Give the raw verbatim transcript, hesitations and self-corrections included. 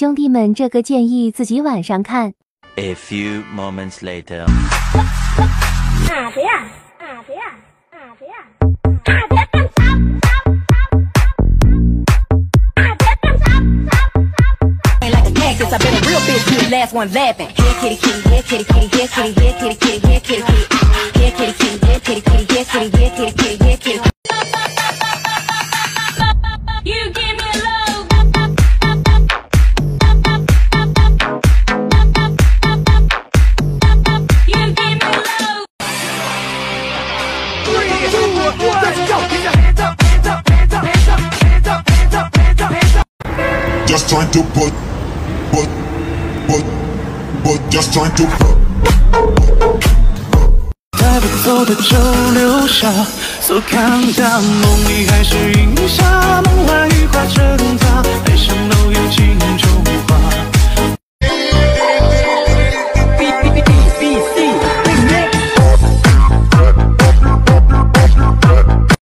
兄弟们，这个建议自己晚上看。 A few moments later. 啊谁呀？啊谁呀？啊谁呀？啊别干啥？啊别干啥？ Like a cactus, I bet a real bitch be the last one laughing. Here kitty kitty, here kitty kitty, here kitty, here kitty kitty, here kitty kitty, here kitty kitty, here kitty kitty, here kitty, here kitty kitty, here kitty. You give me love. You give me love. Three, two, one, let's go. Get your hands up, hands up, hands up, hands up, hands up, hands up, hands up, hands up. Just trying to put, put, put, put, just trying to put. 在不走的周六下，所看到梦里还是云霞，梦幻羽化成她，爱上楼有情中。